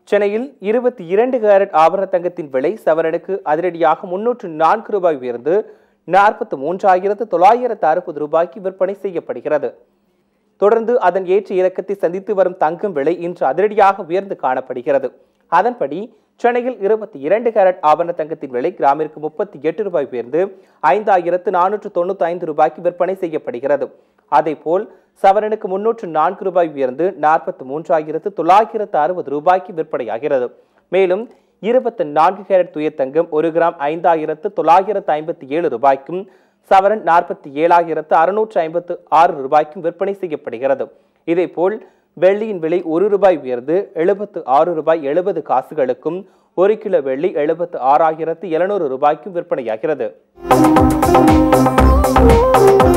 சென்னையில் 22 கேரட் ஆபரண தங்கத்தின் விலை சவரனுக்கு அதிரடியாக 304 ரூபாய் உயர்ந்து 43,960 ரூபாய்க்கு விற்பனை செய்யப்படுகிறது. தொடர்ந்து அதன் ஏற்ற இறக்கத்தை சந்தித்து வரும் தங்கம் விலை இன்று அதிரடியாக உயர்ந்து காணப்படுகிறது. அதன்படி சென்னையில் 22 கேரட் ஆபரண தங்கத்தின் விலை கிராமிற்கு 38 ரூபாய் உயர்ந்து 5,495 ரூபாய்க்கு விற்பனை செய்யப்படுகிறது. அதேபோல் சவரனுக்கு 304 ரூபாய் உயர்ந்து 43,960 ரூபாய்க்கு விற்பனையாகிறது. மேலும் 24 கேரட் தூய தங்கம் 1 கிராம் 5,957 ரூபாய்க்கும் சவரன் 47,656 ரூபாய்க்கும் விற்பனை செய்யப்படுகிறது. இதேபோல் வெள்ளியின் விலை 1 ரூபாய் உயர்ந்து 76 ரூபாய் 70 காசுகளுக்கும் 1 கிலோ வெள்ளி 76,700 ரூபாய்க்கும் விற்பனையாகிறது.